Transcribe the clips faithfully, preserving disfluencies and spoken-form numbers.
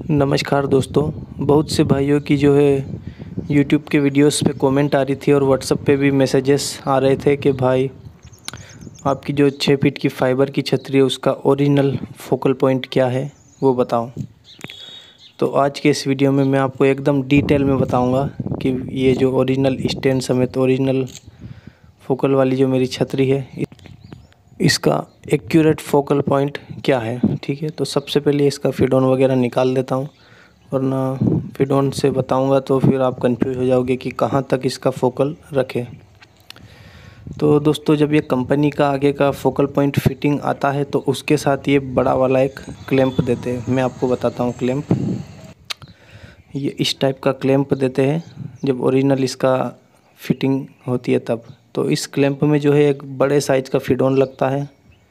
नमस्कार दोस्तों। बहुत से भाइयों की जो है यूट्यूब के वीडियोस पे कमेंट आ रही थी और व्हाट्सएप पे भी मैसेजेस आ रहे थे कि भाई आपकी जो छः फीट की फाइबर की छतरी है उसका ओरिजिनल फोकल पॉइंट क्या है वो बताओ। तो आज के इस वीडियो में मैं आपको एकदम डिटेल में बताऊंगा कि ये जो ओरिजिनल स्टैंड समेत ओरिजिनल फोकल वाली जो मेरी छतरी है इसका एक्यूरेट फोकल पॉइंट क्या है। ठीक है, तो सबसे पहले इसका फिडोन वगैरह निकाल देता हूँ, वरना फिडोन से बताऊँगा तो फिर आप कंफ्यूज हो जाओगे कि कहाँ तक इसका फोकल रखें। तो दोस्तों, जब ये कंपनी का आगे का फोकल पॉइंट फिटिंग आता है तो उसके साथ ये बड़ा वाला एक क्लैंप देते हैं। मैं आपको बताता हूँ क्लैंप, ये इस टाइप का क्लैंप देते हैं जब ओरिजिनल इसका फिटिंग होती है तब। तो इस क्लैंप में जो है एक बड़े साइज का फिडोन लगता है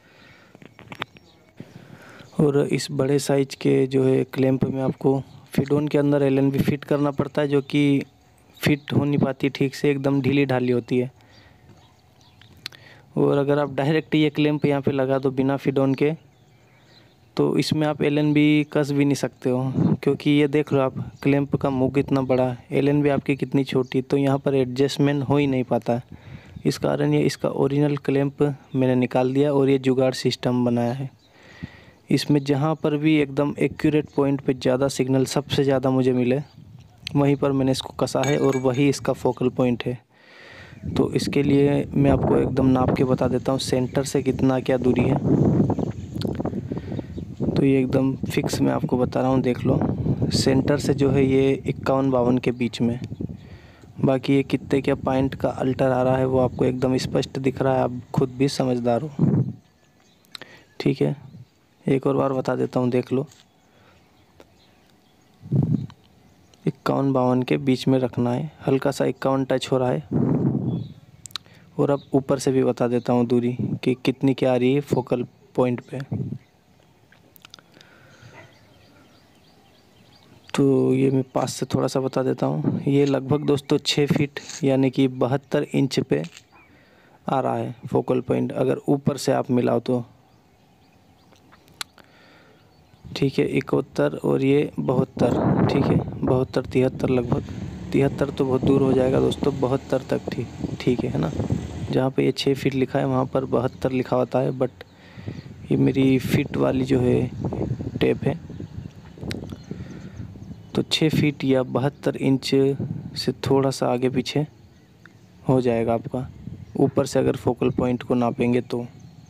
और इस बड़े साइज के जो है क्लैंप में आपको फिडोन के अंदर एल एन बी फिट करना पड़ता है, जो कि फिट हो नहीं पाती ठीक से, एकदम ढीली ढाली होती है। और अगर आप डायरेक्ट ये क्लैंप यहाँ पे लगा दो बिना फिडोन के तो इसमें आप एल एन बी कस भी नहीं सकते हो, क्योंकि ये देख लो आप क्लैंप का मुँह कितना बड़ा है, एल एन बी आपकी कितनी छोटी, तो यहाँ पर एडजस्टमेंट हो ही नहीं पाता है। इस कारण ये इसका ओरिजिनल क्लैंप मैंने निकाल दिया और ये जुगाड़ सिस्टम बनाया है। इसमें जहाँ पर भी एकदम एक्यूरेट पॉइंट पे ज़्यादा सिग्नल सबसे ज़्यादा मुझे मिले वहीं पर मैंने इसको कसा है और वही इसका फोकल पॉइंट है। तो इसके लिए मैं आपको एकदम नाप के बता देता हूँ सेंटर से कितना क्या दूरी है। तो ये एकदम फिक्स मैं आपको बता रहा हूँ, देख लो सेंटर से जो है ये इक्यावन बावन के बीच में। बाकी ये कितने क्या पॉइंट का अल्टर आ रहा है वो आपको एकदम स्पष्ट दिख रहा है, आप खुद भी समझदार हो। ठीक है, एक और बार बता देता हूँ, देख लो इक्यावन बावन के बीच में रखना है, हल्का सा इक्यावन टच हो रहा है। और अब ऊपर से भी बता देता हूँ दूरी कि कितनी क्या आ रही है फोकल पॉइंट पे। तो ये मैं पास से थोड़ा सा बता देता हूँ, ये लगभग दोस्तों छः फीट यानी कि बहत्तर इंच पे आ रहा है फोकल पॉइंट, अगर ऊपर से आप मिलाओ तो। ठीक है, इकहत्तर और ये बहत्तर, ठीक है बहत्तर तिहत्तर, लगभग तिहत्तर तो बहुत दूर हो जाएगा दोस्तों, बहत्तर तक ठीक ठीक है है ना। जहाँ पे ये छः फीट लिखा है वहाँ पर बहत्तर लिखा होता है, बट ये मेरी फिट वाली जो है टेप है तो छः फीट या बहत्तर इंच से थोड़ा सा आगे पीछे हो जाएगा आपका, ऊपर से अगर फोकल पॉइंट को नापेंगे तो।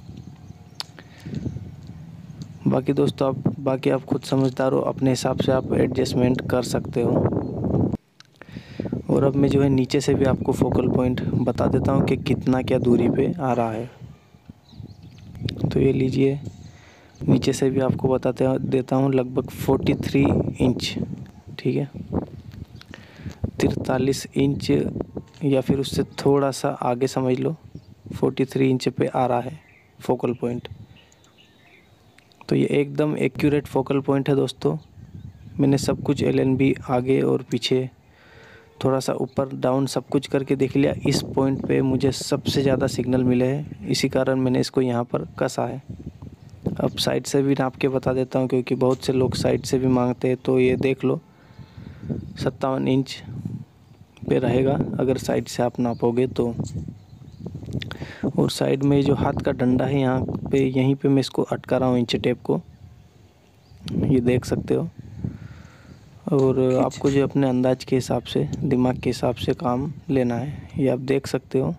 बाकी दोस्तों आप बाकी आप खुद समझदार हो, अपने हिसाब से आप एडजस्टमेंट कर सकते हो। और अब मैं जो है नीचे से भी आपको फोकल पॉइंट बता देता हूँ कि कितना क्या दूरी पे आ रहा है। तो ये लीजिए, नीचे से भी आपको बताते देता हूँ लगभग तैंतालीस इंच, ठीक है तिरतालीस इंच या फिर उससे थोड़ा सा आगे समझ लो, तैंतालीस इंच पे आ रहा है फोकल पॉइंट। तो ये एकदम एक्यूरेट फोकल पॉइंट है दोस्तों। मैंने सब कुछ एल एन बी आगे और पीछे थोड़ा सा ऊपर डाउन सब कुछ करके देख लिया, इस पॉइंट पे मुझे सबसे ज़्यादा सिग्नल मिले हैं, इसी कारण मैंने इसको यहाँ पर कसा है। अब साइड से भी नाप के बता देता हूँ, क्योंकि बहुत से लोग साइड से भी मांगते हैं। तो ये देख लो सत्तावन इंच पे रहेगा अगर साइड से आप नापोगे तो। और साइड में जो हाथ का डंडा है यहाँ पे, यहीं पे मैं इसको अटका रहा हूँ इंच टेप को, ये देख सकते हो। और आपको जो अपने अंदाज के हिसाब से, दिमाग के हिसाब से काम लेना है, ये आप देख सकते हो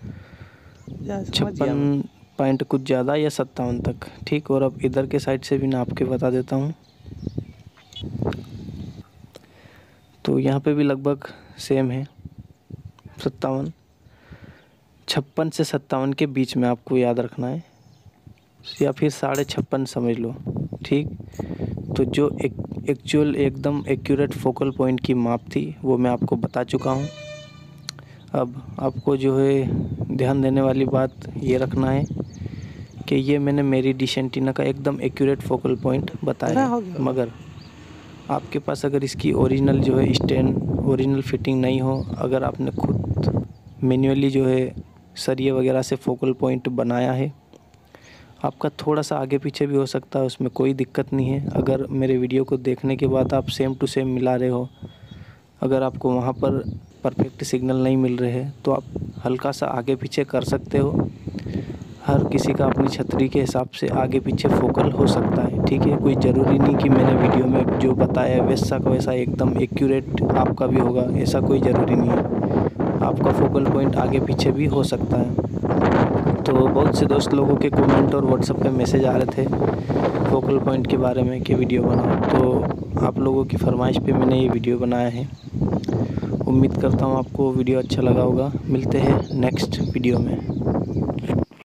छप्पन पॉइंट कुछ ज़्यादा या सत्तावन तक, ठीक। और अब इधर के साइड से भी नाप के बता देता हूँ, तो यहाँ पे भी लगभग सेम है सत्तावन, छप्पन से सत्तावन के बीच में आपको याद रखना है, या फिर साढ़े छप्पन समझ लो, ठीक। तो जो एक एक्चुअल एकदम एक्यूरेट फोकल पॉइंट की माप थी वो मैं आपको बता चुका हूँ। अब आपको जो है ध्यान देने वाली बात ये रखना है कि ये मैंने मेरी डिश एंटीना का एकदम एक्यूरेट फोकल पॉइंट बताया है, मगर आपके पास अगर इसकी ओरिजिनल जो है स्टैंड ओरिजिनल फिटिंग नहीं हो, अगर आपने खुद मैन्युअली जो है सरिये वगैरह से फोकल पॉइंट बनाया है आपका थोड़ा सा आगे पीछे भी हो सकता है, उसमें कोई दिक्कत नहीं है। अगर मेरे वीडियो को देखने के बाद आप सेम टू सेम मिला रहे हो, अगर आपको वहाँ पर परफेक्ट सिग्नल नहीं मिल रहे हैं तो आप हल्का सा आगे पीछे कर सकते हो। हर किसी का अपनी छतरी के हिसाब से आगे पीछे फोकल हो सकता है, ठीक है। कोई ज़रूरी नहीं कि मैंने वीडियो में जो बताया है वैसा का वैसा एकदम एक्यूरेट आपका भी होगा, ऐसा कोई ज़रूरी नहीं है। आपका फोकल पॉइंट आगे पीछे भी हो सकता है। तो बहुत से दोस्त लोगों के कमेंट और व्हाट्सएप पे मैसेज आ रहे थे फोकल पॉइंट के बारे में कि वीडियो बनाओ, तो आप लोगों की फरमाइश पे मैंने ये वीडियो बनाया है। उम्मीद करता हूँ आपको वीडियो अच्छा लगा होगा। मिलते हैं नेक्स्ट वीडियो में।